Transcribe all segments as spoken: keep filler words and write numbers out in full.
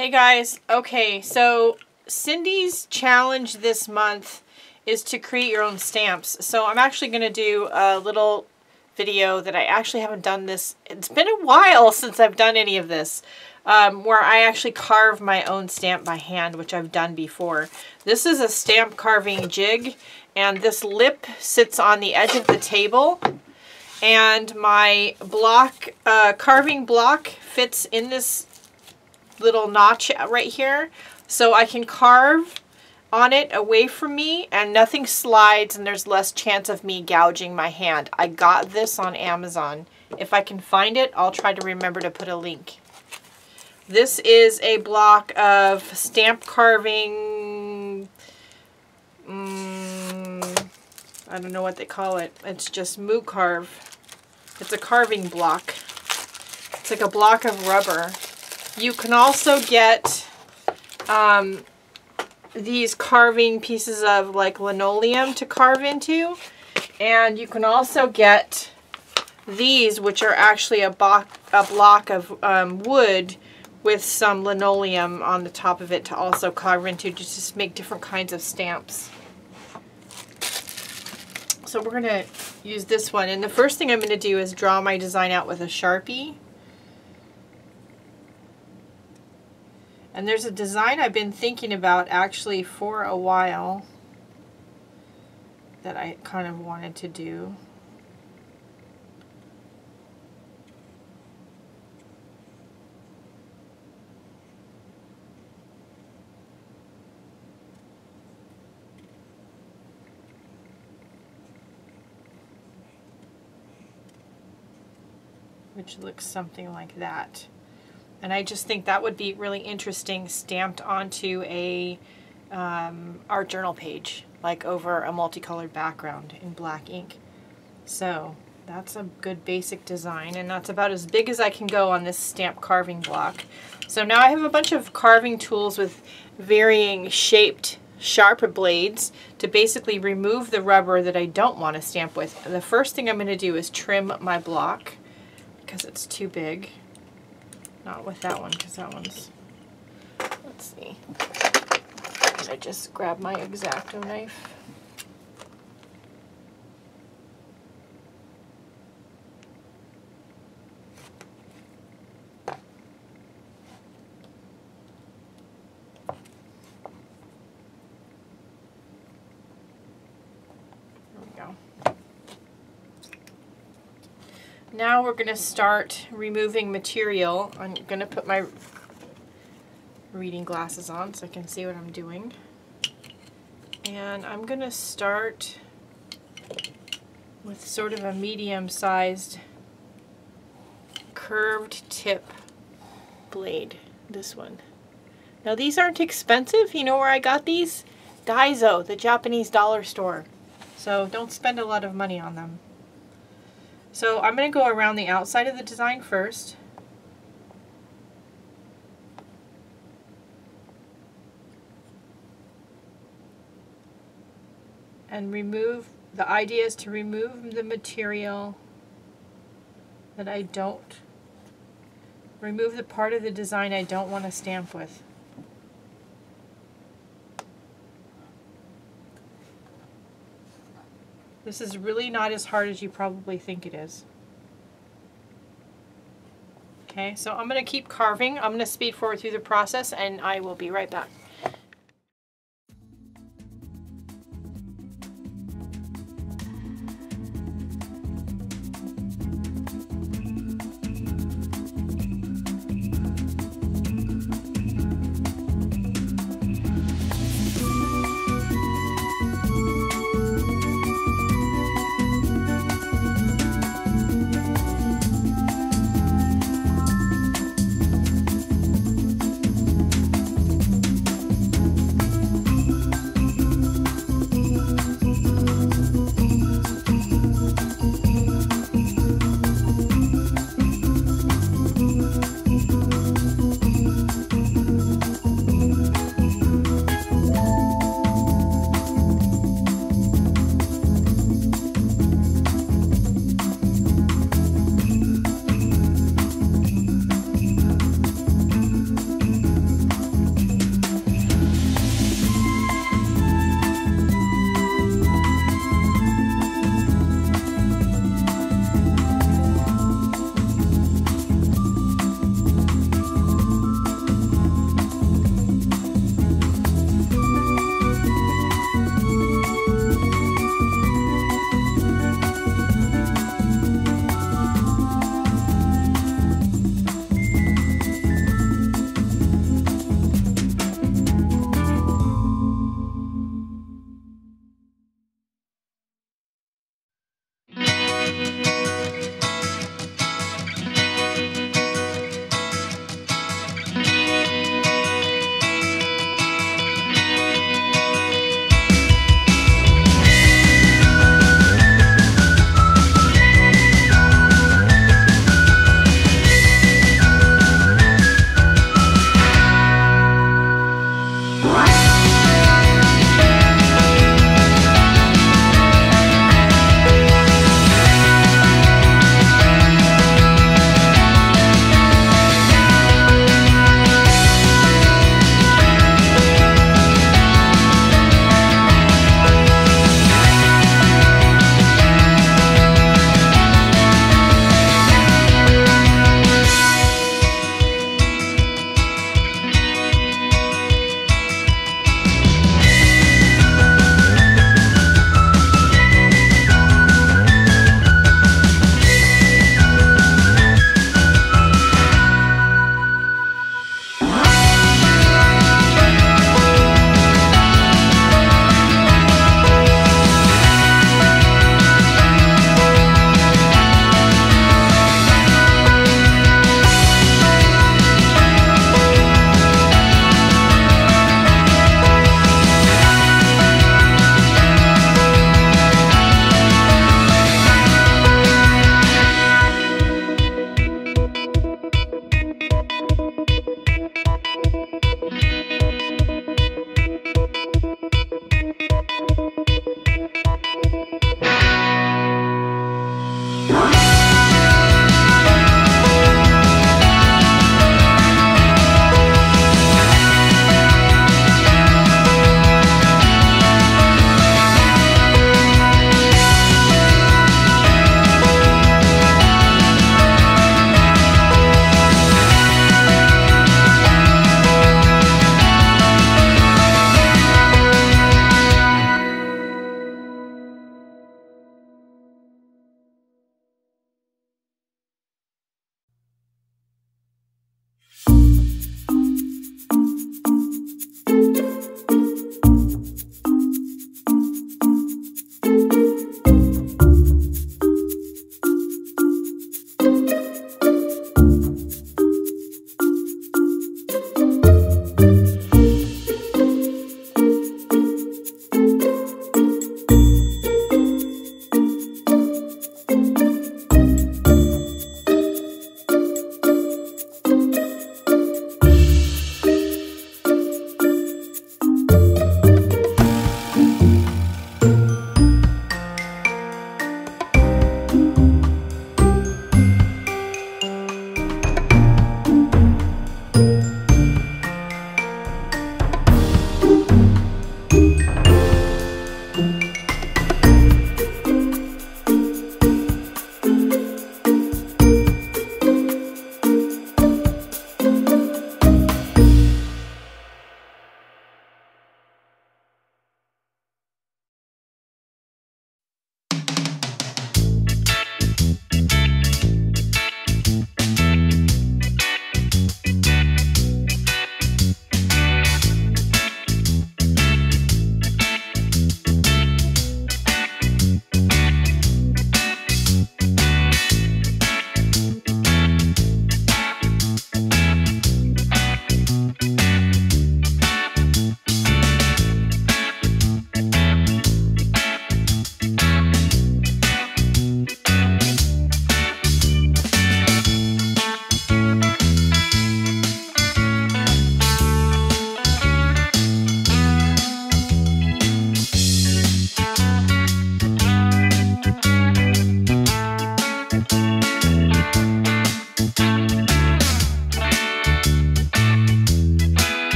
Hey guys, okay, so Cindy's challenge this month is to create your own stamps. So I'm actually going to do a little video that I actually haven't done this. It's been a while since I've done any of this, um, where I actually carve my own stamp by hand, which I've done before. This is a stamp carving jig, and this lip sits on the edge of the table. And my block, uh, carving block fits in this little notch right here, so I can carve on it away from me and nothing slides and there's less chance of me gouging my hand. I got this on Amazon. If I can find it, I'll try to remember to put a link. This is a block of stamp carving, um, I don't know what they call it. It's just Moo Carve. It's a carving block. It's like a block of rubber. You can also get um, these carving pieces of like linoleum to carve into, and you can also get these, which are actually a, block, a block of um, wood with some linoleum on the top of it to also carve into, just to make different kinds of stamps. So we're going to use this one, and the first thing I'm going to do is draw my design out with a Sharpie. And there's a design I've been thinking about actually for a while that I kind of wanted to do. Which looks something like that. And I just think that would be really interesting stamped onto a um, art journal page, like over a multicolored background in black ink. So that's a good basic design, and that's about as big as I can go on this stamp carving block. So now I have a bunch of carving tools with varying shaped sharp blades to basically remove the rubber that I don't want to stamp with. And the first thing I'm going to do is trim my block because it's too big. Not with that one, because that one's, let's see, I just grab my X-Acto knife. There we go. Now we're going to start removing material. I'm going to put my reading glasses on so I can see what I'm doing. And I'm going to start with sort of a medium-sized curved tip blade, this one. Now these aren't expensive. You know where I got these? Daiso, the Japanese dollar store. So don't spend a lot of money on them. So I'm going to go around the outside of the design first. And remove, the idea is to remove the material that I don't, remove the part of the design I don't want to stamp with. This is really not as hard as you probably think it is. Okay, so I'm going to keep carving. I'm going to speed forward through the process, and I will be right back.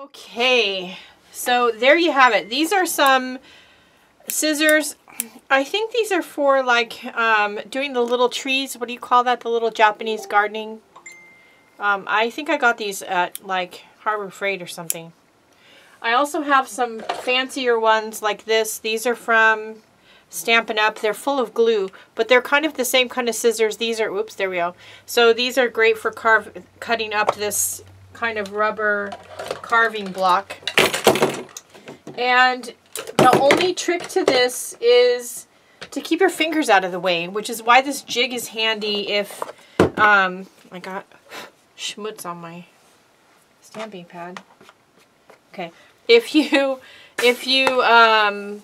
Okay, so there you have it. These are some scissors. I think these are for like um, doing the little trees. What do you call that? The little Japanese gardening. Um, I think I got these at like Harbor Freight or something. I also have some fancier ones like this. These are from Stampin' Up. They're full of glue, but they're kind of the same kind of scissors. These are, oops, there we go. So these are great for carve, cutting up this kind of rubber carving block. And the only trick to this is to keep your fingers out of the way, which is why this jig is handy if, um, I got schmutz on my stamping pad. Okay, if you, if you, um,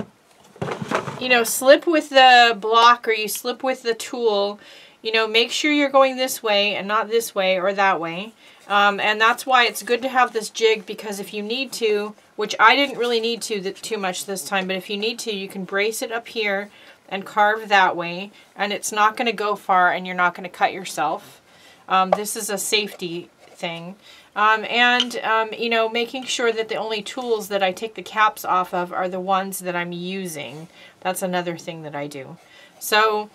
you know, slip with the block or you slip with the tool, you know, make sure you're going this way and not this way or that way. Um, and that's why it's good to have this jig, because if you need to, which I didn't really need to th too much this time, but if you need to, you can brace it up here and carve that way, and it's not going to go far and you're not going to cut yourself. Um, this is a safety thing. Um, and, um, you know, making sure that the only tools that I take the caps off of are the ones that I'm using. That's another thing that I do. So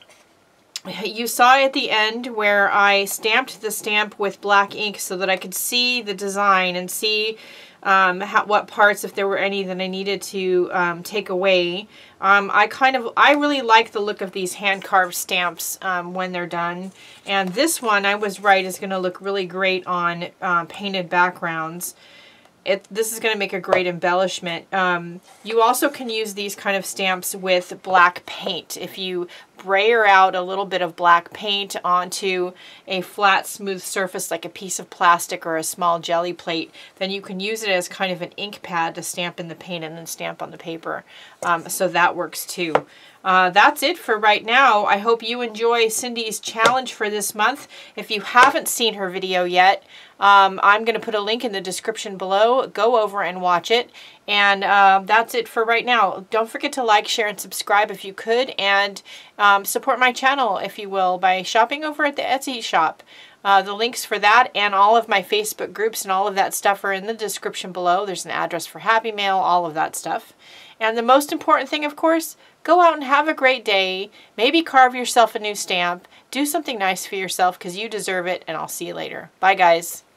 you saw at the end where I stamped the stamp with black ink so that I could see the design and see um, how, what parts, if there were any that I needed to um, take away. Um, I kind of, I really like the look of these hand-carved stamps um, when they're done. And this one, I was right, is going to look really great on uh, painted backgrounds. It, this is going to make a great embellishment. Um, you also can use these kind of stamps with black paint. If you brayer out a little bit of black paint onto a flat, smooth surface like a piece of plastic or a small jelly plate, then you can use it as kind of an ink pad to stamp in the paint and then stamp on the paper. Um, so that works too. Uh, that's it for right now. I hope you enjoy Cindy's challenge for this month. If you haven't seen her video yet, um, I'm going to put a link in the description below. Go over and watch it. And uh, that's it for right now. Don't forget to like, share, and subscribe if you could. And um, support my channel, if you will, by shopping over at the Etsy shop. Uh, the links for that and all of my Facebook groups and all of that stuff are in the description below. There's an address for Happy Mail, all of that stuff. And the most important thing, of course, go out and have a great day. Maybe carve yourself a new stamp. Do something nice for yourself because you deserve it, and I'll see you later. Bye, guys.